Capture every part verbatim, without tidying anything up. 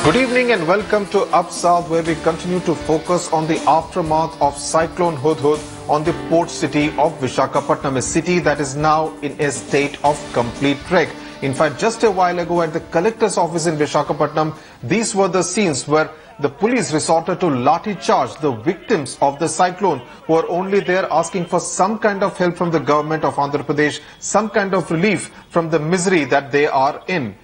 Good evening and welcome to Up South, where we continue to focus on the aftermath of Cyclone Hudhud on the port city of Visakhapatnam, a city that is now in a state of complete wreck. In fact, just a while ago at the collector's office in Visakhapatnam, these were the scenes where the police resorted to lathi charge the victims of the cyclone, who are only there asking for some kind of help from the government of Andhra Pradesh, some kind of relief from the misery that they are in.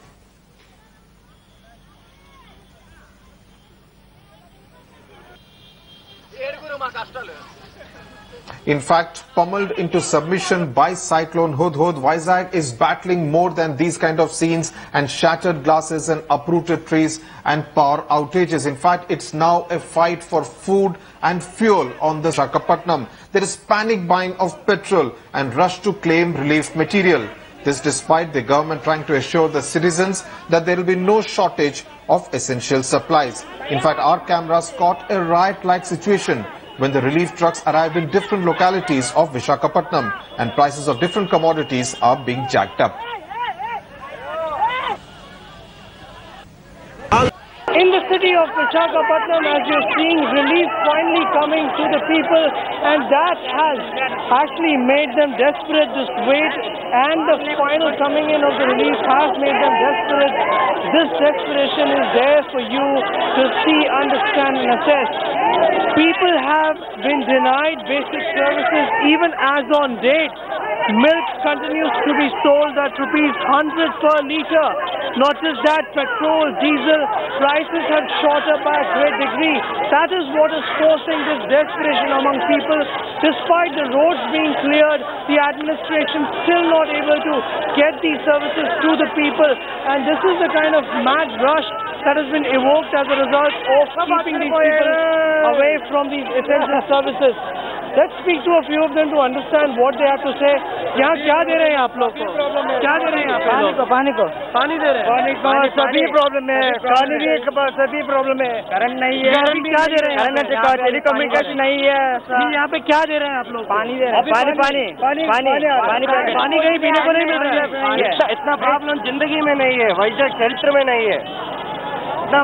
In fact, pummeled into submission by Cyclone Hudhud, Vizag is battling more than these kind of scenes and shattered glasses and uprooted trees and power outages. In fact, it's now a fight for food and fuel on the Visakhapatnam. There is panic buying of petrol and rush to claim relief material. This despite the government trying to assure the citizens that there will be no shortage of essential supplies. In fact, our cameras caught a riot-like situation when the relief trucks arrived in different localities of Visakhapatnam and prices of different commodities are being jacked up. In the city of Visakhapatnam, as you're seeing, relief finally coming to the people, and that has actually made them desperate. This wait and the final coming in of the relief has made them desperate. This desperation is there for you to see, understand and assess. People have been denied basic services even as on date. Milk continues to be sold at rupees one hundred per litre. Not just that, petrol, diesel prices have shot up by a great degree. That is what is forcing this desperation among people. Despite the roads being cleared, the administration still not able to get these services to the people. And this is the kind of mad rush that has been evoked as a result of keeping these people away from these essential services. Let's speak to a few of them to understand what they have to say. यहाँ क्या दे रहे हैं आप लोग को? क्या दे रहे हैं आप पानी को? पानी को पानी दे रहे हैं। पानी को सभी प्रॉब्लम है। पानी भी सभी प्रॉब्लम है। करंट नहीं है। अभी क्या दे रहे हैं? करंट टेलीकम्युनिकेशन नहीं है। यहाँ पे क्या दे रहे हैं आप लोग? पानी दे रहे हैं। पानी पानी पानी पानी पानी पानी कहीं पीने को नहीं मिल रहा है। इतना प्रॉब्लम जिंदगी में नहीं है, वैसे चरित्र में नहीं है। So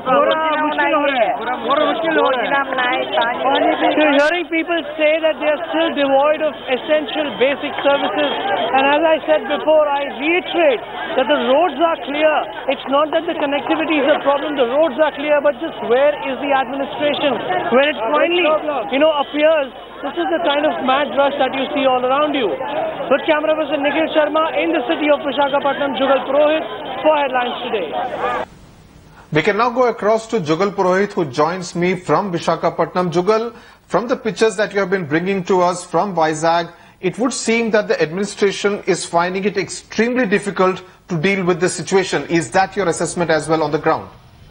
hearing people say that they are still devoid of essential basic services, and as I said before, I reiterate that the roads are clear. It's not that the connectivity is a problem, the roads are clear, but just where is the administration? When it finally, you know, appears, this is the kind of mad rush that you see all around you. With camera person Nikhil Sharma in the city of Visakhapatnam, Jugal Purohit for Headlines Today. We can now go across to Jugal Purohit, who joins me from Visakhapatnam. Jugal, from the pictures that you have been bringing to us from Vizag, it would seem that the administration is finding it extremely difficult to deal with the situation. Is that your assessment as well on the ground?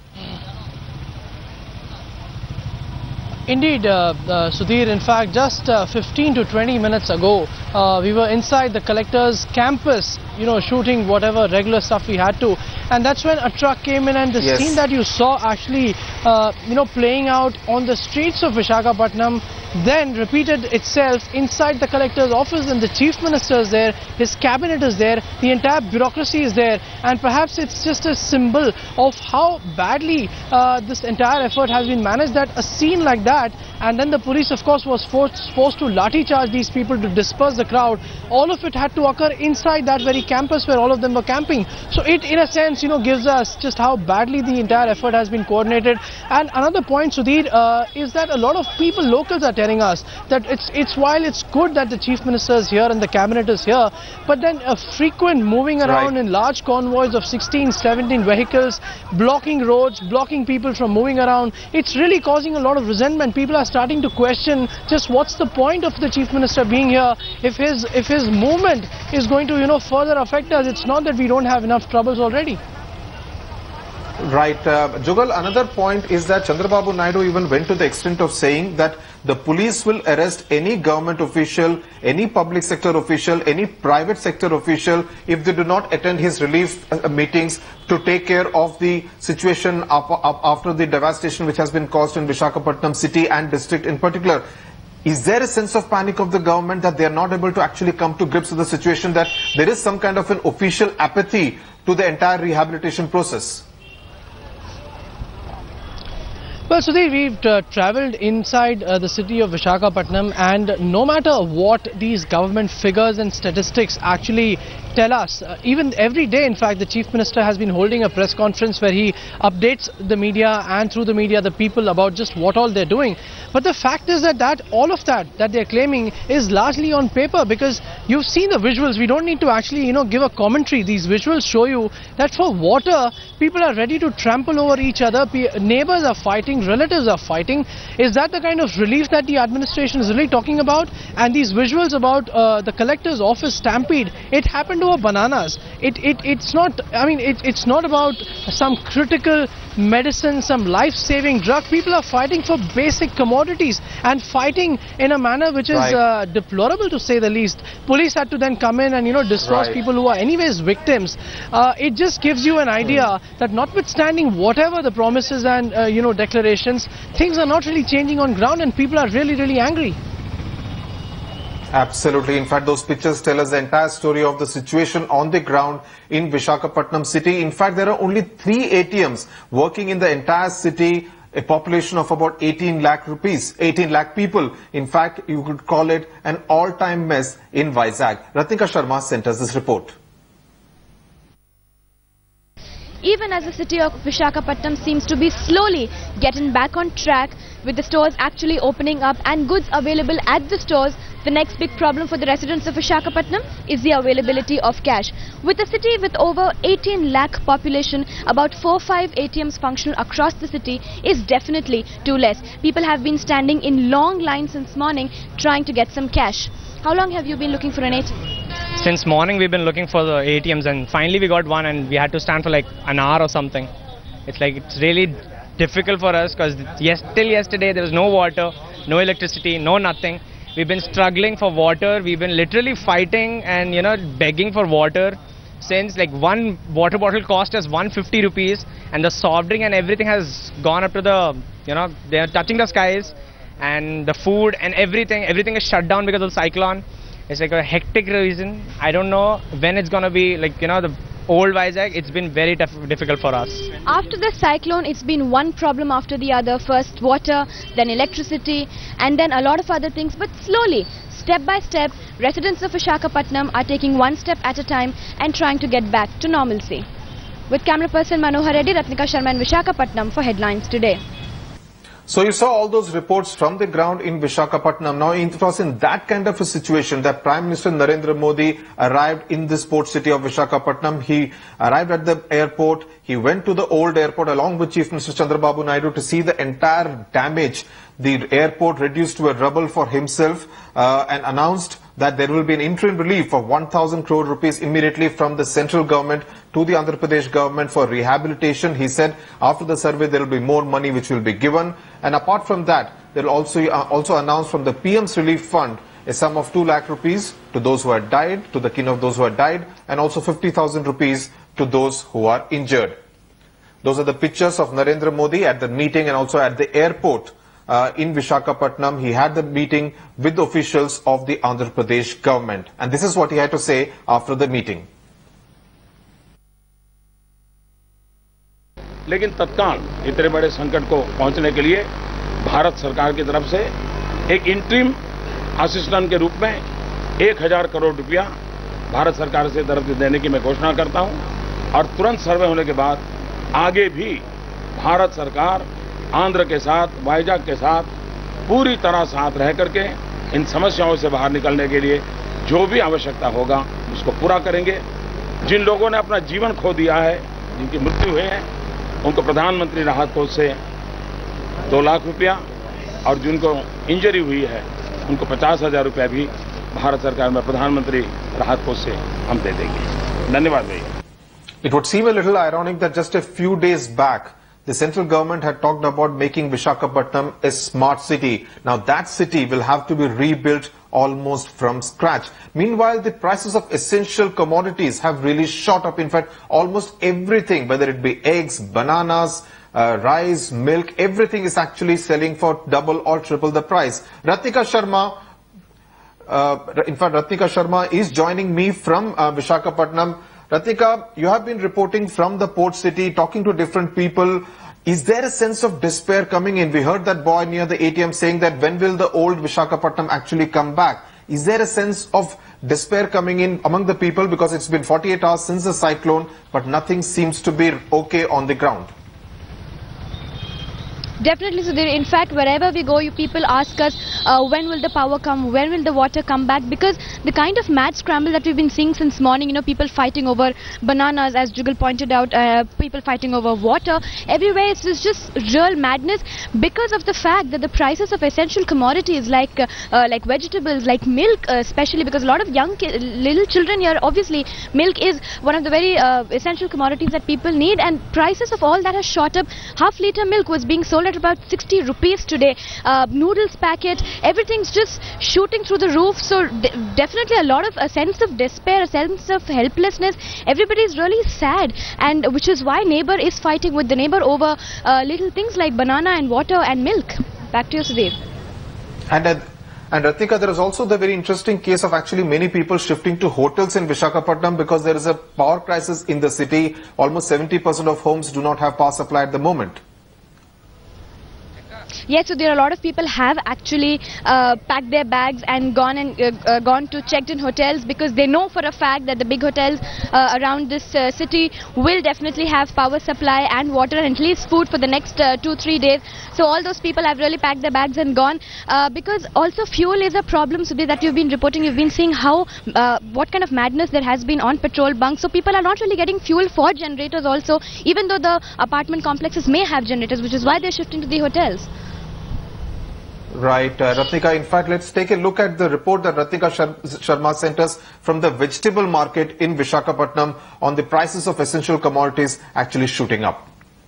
Indeed, uh, uh, Sudhir. In fact, just uh, fifteen to twenty minutes ago, uh, we were inside the collector's campus, you know, shooting whatever regular stuff we had to. And that's when a truck came in, and the yes. scene that you saw actually, uh, you know, playing out on the streets of Visakhapatnam then repeated itself inside the collector's office, and the chief minister is there, his cabinet is there, the entire bureaucracy is there, and perhaps it's just a symbol of how badly uh, this entire effort has been managed, that a scene like that, and then the police of course was forced, forced to lathi charge these people to disperse the crowd. All of it had to occur inside that very campus where all of them were camping. So it in a sense, you know, gives us just how badly the entire effort has been coordinated. And another point, Sudhir, uh, is that a lot of people, locals, are telling us that it's it's while it's good that the chief minister is here and the cabinet is here, but then a frequent moving around right. in large convoys of sixteen, seventeen vehicles, blocking roads, blocking people from moving around, it's really causing a lot of resentment. People are starting to question just what's the point of the chief minister being here if his if his movement is going to, you know, further affect us. It's not that we don't have enough troubles already. Right. Uh, Jugal, another point is that Chandrababu Naidu even went to the extent of saying that the police will arrest any government official, any public sector official, any private sector official if they do not attend his relief uh, meetings to take care of the situation up, up after the devastation which has been caused in Visakhapatnam city and district in particular. Is there a sense of panic of the government that they are not able to actually come to grips with the situation, that there is some kind of an official apathy to the entire rehabilitation process? Well, Sudhir, we've uh, travelled inside uh, the city of Visakhapatnam, and no matter what these government figures and statistics actually tell us, uh, even every day, in fact, the Chief Minister has been holding a press conference where he updates the media and through the media the people about just what all they're doing. But the fact is that, that all of that that they're claiming is largely on paper, because you've seen the visuals. We don't need to actually, you know, give a commentary. These visuals show you that for water, people are ready to trample over each other. Pe neighbors are fighting, relatives are fighting. Is that the kind of relief that the administration is really talking about? And these visuals about uh, the collector's office stampede, it happened over bananas. It, it, it's not, I mean, it, it's not about some critical medicine, some life-saving drug. People are fighting for basic commodities and fighting in a manner which is right. uh, deplorable, to say the least. Police had to then come in and, you know, dislodge right. people who are anyways victims. Uh, it just gives you an idea mm. that notwithstanding whatever the promises and, uh, you know, declarations, things are not really changing on ground and people are really, really angry. Absolutely. In fact, those pictures tell us the entire story of the situation on the ground in Visakhapatnam city. In fact, there are only three A T Ms working in the entire city, a population of about eighteen lakh rupees, eighteen lakh people. In fact, you could call it an all-time mess in Vizag. Ratnika Sharma sent us this report. Even as the city of Visakhapatnam seems to be slowly getting back on track, with the stores actually opening up and goods available at the stores, the next big problem for the residents of Visakhapatnam is the availability of cash. With a city with over eighteen lakh population, about four to five A T Ms functional across the city is definitely too less. People have been standing in long lines since morning trying to get some cash. How long have you been looking for an A T M? Since morning we've been looking for the A T Ms, and finally we got one, and we had to stand for like an hour or something. It's like, it's really difficult for us because yes, till yesterday there was no water, no electricity, no nothing. We've been struggling for water. We've been literally fighting and, you know, begging for water since, like, one water bottle cost us one hundred fifty rupees, and the soft drink and everything has gone up to the, you know, they're touching the skies, and the food and everything, everything is shut down because of the cyclone. It's like a hectic reason. I don't know when it's gonna be, like, you know, the old Vizag. It's been very difficult for us. After the cyclone, it's been one problem after the other. First water, then electricity, and then a lot of other things. But slowly, step by step, residents of Visakhapatnam are taking one step at a time and trying to get back to normalcy. With camera person Manohar Reddy, Ratnika Sharma in Visakhapatnam for Headlines Today. So you saw all those reports from the ground in Visakhapatnam. Now it was in that kind of a situation that Prime Minister Narendra Modi arrived in this port city of Visakhapatnam. He arrived at the airport. He went to the old airport along with Chief Minister Chandrababu Naidu to see the entire damage. The airport reduced to a rubble for himself uh, and announced that there will be an interim relief of one thousand crore rupees immediately from the central government to the Andhra Pradesh government for rehabilitation. He said after the survey there will be more money which will be given, and apart from that they will also uh, also announce from the P M's relief fund a sum of two lakh rupees to those who had died, to the kin of those who had died, and also fifty thousand rupees to those who are injured. Those are the pictures of Narendra Modi at the meeting and also at the airport. Uh, in Visakhapatnam, he had the meeting with the officials of the Andhra Pradesh government. And this is what he had to say after the meeting. लेकिन तत्काल इतने बड़े संकट को पहुंचने के लिए भारत सरकार की तरफ से एक इंटरिम असिस्टेंट के रूप में एक हजार करोड़ रुपया भारत सरकार से तरफ से देने की मैं घोषणा करता हूं, और तुरंत सर्वे होने के बाद आगे भी भारत सरकार आंध्र के साथ, वाइजाग के साथ पूरी तरह साथ रह करके इन समस्याओं से बाहर निकलने के लिए जो भी आवश्यकता होगा उसको पूरा करेंगे। जिन लोगों ने अपना जीवन खो दिया है, जिनकी मृत्यु हुई है, उनको प्रधानमंत्री राहत कोष से दो लाख रुपया, और जिनको इंजरी हुई है उनको पचास हजार रुपया भी भारत सरकार में प्रधानमंत्री राहत कोष से हम दे देंगे। धन्यवाद भैया। It would seem a little ironic that just a few days back the central government had talked about making Visakhapatnam a smart city. Now that city will have to be rebuilt almost from scratch. Meanwhile, the prices of essential commodities have really shot up. In fact, almost everything, whether it be eggs, bananas, uh, rice, milk, everything is actually selling for double or triple the price. Ratnika Sharma, uh, in fact, Ratnika Sharma is joining me from uh, Visakhapatnam. Ratnika, you have been reporting from the port city, talking to different people. Is there a sense of despair coming in? We heard that boy near the A T M saying that when will the old Visakhapatnam actually come back? Is there a sense of despair coming in among the people because it's been forty-eight hours since the cyclone, but nothing seems to be okay on the ground? Definitely, Sudhir. In fact, wherever we go, you people ask us uh, when will the power come, when will the water come back, because the kind of mad scramble that we've been seeing since morning, you know, people fighting over bananas, as Jugal pointed out, uh, people fighting over water, everywhere it's just, just real madness because of the fact that the prices of essential commodities like uh, uh, like vegetables, like milk uh, especially, because a lot of young little children here, obviously milk is one of the very uh, essential commodities that people need, and prices of all that has shot up. Half litre milk was being sold at about sixty rupees today. Uh, noodles packet, everything's just shooting through the roof. So de definitely a lot of a sense of despair, a sense of helplessness. Everybody's really sad, and which is why neighbor is fighting with the neighbor over uh, little things like banana and water and milk. Back to you, Sudhir. And uh, and Ratnika, there is also the very interesting case of actually many people shifting to hotels in Visakhapatnam because there is a power crisis in the city. Almost seventy percent of homes do not have power supply at the moment. Yes, so there are a lot of people have actually uh, packed their bags and gone and uh, uh, gone to checked in hotels because they know for a fact that the big hotels uh, around this uh, city will definitely have power supply and water and at least food for the next uh, two three days. So all those people have really packed their bags and gone uh, because also fuel is a problem, Sudhir, that you've been reporting. You've been seeing how uh, what kind of madness there has been on petrol bunks. So people are not really getting fuel for generators also, even though the apartment complexes may have generators, which is why they're shifting to the hotels. Right, uh, Ratnika, in fact, let's take a look at the report that Ratnika Sharma sent us from the vegetable market in Visakhapatnam on the prices of essential commodities actually shooting up.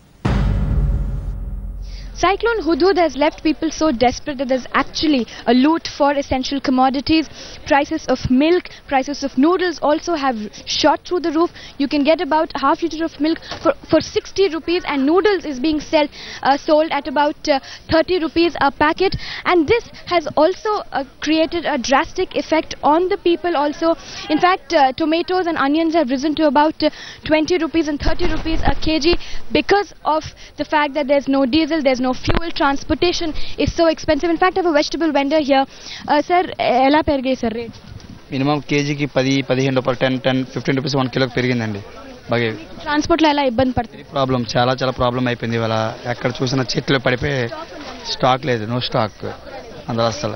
Cyclone Hudhud has left people so desperate that there's actually a loot for essential commodities. Prices of milk, prices of noodles also have shot through the roof. You can get about half liter of milk for, for sixty rupees, and noodles is being sell, uh, sold at about uh, thirty rupees a packet. And this has also uh, created a drastic effect on the people also. In fact, uh, tomatoes and onions have risen to about uh, twenty rupees and thirty rupees a kg because of the fact that there's no diesel, there's no fuel, transportation is so expensive. In fact, I have a vegetable vendor here. Uh, sir, ela perige sir rate? Minimum kg ki ten, fifteen rupee, ten, ten, fifteen rupees one kilo perigindandi. Bage Transport la ela ibbandi padtundi. Problem, chala chala problem ayipindi ivala. Ekkada chusina chitlu padipoyi stock ledu, no stock. Andala asala.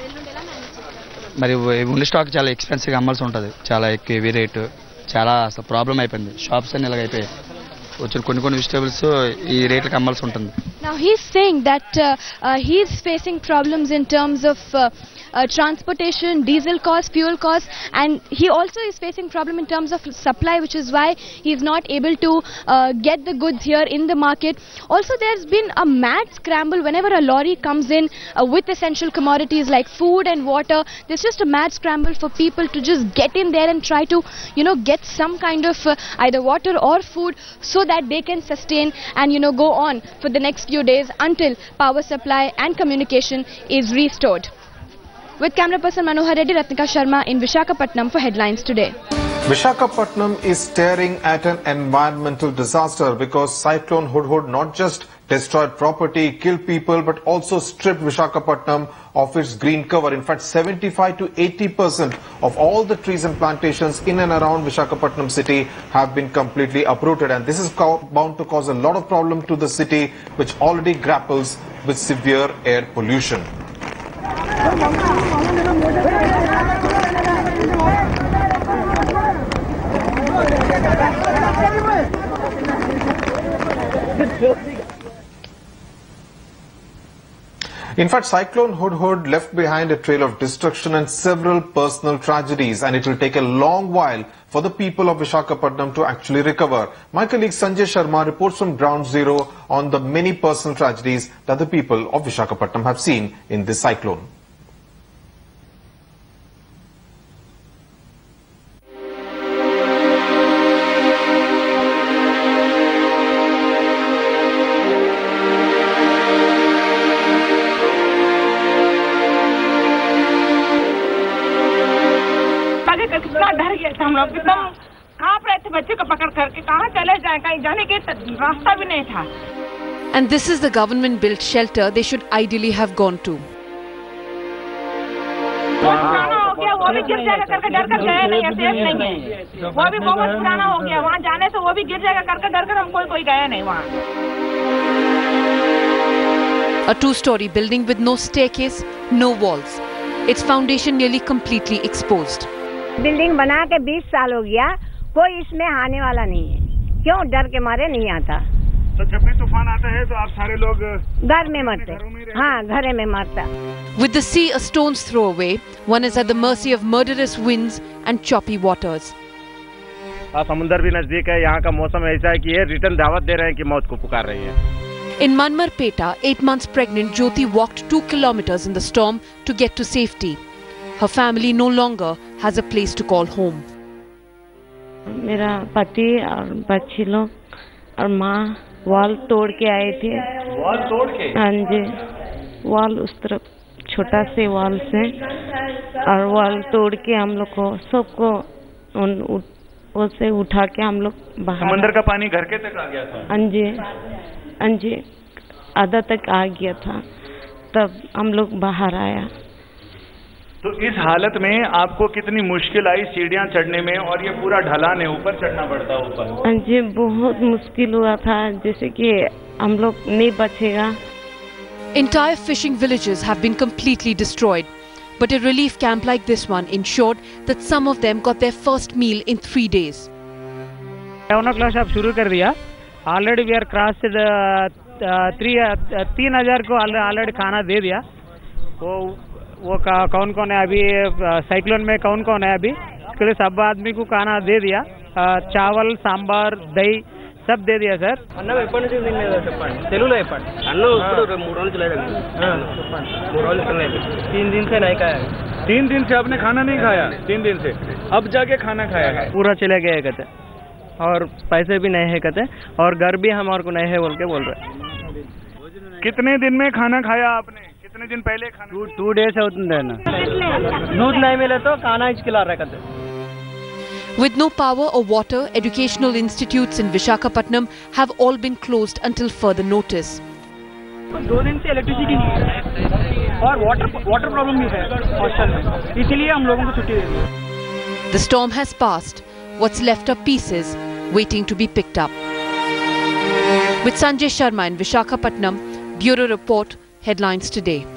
Mari unli stock chala expensive ga ammalsi untadi. Chala ekku heavy rate. Chala asala problem ayipindi. Shops anni ilaga ayipoyayi. కొన్ని కొన్ని vegetables ఈ రేట్లకు అమ్మాల్సి ఉంటుంది. Now he is saying that uh, uh, he is facing problems in terms of uh, uh, transportation, diesel cost, fuel cost, and he also is facing problem in terms of supply, which is why he is not able to uh, get the goods here in the market. Also, there's been a mad scramble whenever a lorry comes in uh, with essential commodities like food and water. There's just a mad scramble for people to just get in there and try to, you know, get some kind of uh, either water or food so that they can sustain and, you know, go on for the next few days until power supply and communication is restored. With camera person Manohar Reddy, Ratnika Sharma in Visakhapatnam for Headlines Today. Visakhapatnam is staring at an environmental disaster because Cyclone Hudhud not just destroyed property, killed people, but also stripped Visakhapatnam of its green cover. In fact, seventy-five to eighty percent of all the trees and plantations in and around Visakhapatnam city have been completely uprooted, and this is bound to cause a lot of problem to the city, which already grapples with severe air pollution. In fact, Cyclone Hudhud left behind a trail of destruction and several personal tragedies, and it will take a long while for the people of Visakhapatnam to actually recover. My colleague Sanjay Sharma reports from Ground Zero on the many personal tragedies that the people of Visakhapatnam have seen in this cyclone. कितना डर गए थे हम लोग, एकदम कांप रहे थे बच्चे को पकड़ करके, कहाँ चले जाए, कहीं जाने के रास्ता भी नहीं था। And this is the government-built shelter they should ideally have gone to. पुराना हो गया, वो भी गिर जाएगा करके डर कर गए नहीं है, सेफ नहीं है। वो भी बहुत पुराना हो गया, वहाँ जाने से वो भी गिर जाएगा करके डर कर हम कोई कोई गए नहीं वहाँ। A two-story building with no staircase, no walls. Its foundation nearly completely exposed. Building बना के बीस साल हो गया, कोई इसमें आने वाला नहीं है। क्यों? डर के मारे नहीं आता। तो जब भी तूफान आता है तो आप सारे लोग घर में मरते, हाँ घर में मरता। With the sea a stone's throw away, one is at the mercy of murderous winds and choppy waters. समुंदर भी नजदीक है, यहाँ का मौसम ऐसा है कि ये रिटर्न दावत दे रहे हैं कि मौत को पुकार रही है। In Manmarpeta, eight months pregnant Jyoti walked two kilometers in the storm to get to safety. Her family no longer has a place to call home. मेरा पति और बच्ची लोग और माँ वॉल तोड़ के आए थे। वॉल तोड़ के? हाँ जी, वॉल उस तरफ छोटा से वॉल से और वॉल तोड़ के हम लोग को सबको उन उसे उठा के हम लोग बाहर। समंदर का पानी घर के तक आ गया था? हाँ जी, हाँ जी, आधा तक आ गया था, तब हम लोग बाहर आया। तो इस हालत में आपको कितनी मुश्किल आई सीढ़ियां चढ़ने में, और ये पूरा ढलान है, ऊपर चढ़ना पड़ता ऊपर? हाँ जी, बहुत मुश्किल हुआ था, जैसे कि हम लोग नहीं बचेगा। Entire fishing villages have been completely destroyed, but a relief camp like this one ensured that some of them got their first meal in three days. Seven o'clock अब शुरू कर दिया। Already we are cross three तीन हजार को already खाना दे दिया। वो वो कौन कौन है अभी साइक्लोन में, कौन कौन है अभी, इसके लिए सब आदमी को खाना दे दिया। चावल, सांबार, दही सब दे दिया सर। అన్న ఎప్పటి నుంచి తినలేదు చెప్పండి, తెలుగులో చెప్పండి। అన్న ఇప్పుడు మూడు రోజులు లేదు, మూడు రోజులు తినలేదు, तीन दिन से नहीं खाया। तीन दिन से आपने खाना नहीं खाया? तीन दिन से अब जाके खाना खाया है? पूरा चले गए कहते, और पैसे भी नहीं है कहते, और घर भी हमारे को नहीं है बोल के बोल रहे। कितने दिन में खाना खाया आपने? कितने दिन पहले खाना? टू टू डेज అవుతుంది ना। दूध नहीं मिले तो खाना ही खिला रहे कहते। With no power or water, educational institutes in Visakhapatnam have all been closed until further notice. दो दिन से इलेक्ट्रिसिटी नहीं है और वाटर वाटर प्रॉब्लम भी है हॉस्टल में, इसलिए हम लोगों को छुट्टी दे दी। The storm has passed. What's left are pieces waiting to be picked up. With Sanjay Sharma in Visakhapatnam, Bureau Report, Headlines Today.